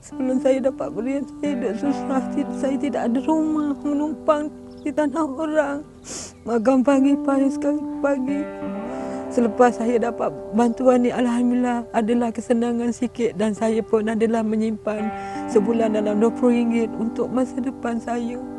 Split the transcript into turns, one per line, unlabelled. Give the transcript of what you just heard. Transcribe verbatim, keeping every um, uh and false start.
Sebelum saya dapat berian, saya hidup susah. Saya tidak ada rumah, menumpang di tanah orang. Magang pagi, payah sekali pagi. Selepas saya dapat bantuan ni, alhamdulillah adalah kesenangan sikit, dan saya pun adalah menyimpan sebulan dalam dua puluh ringgit untuk masa depan saya.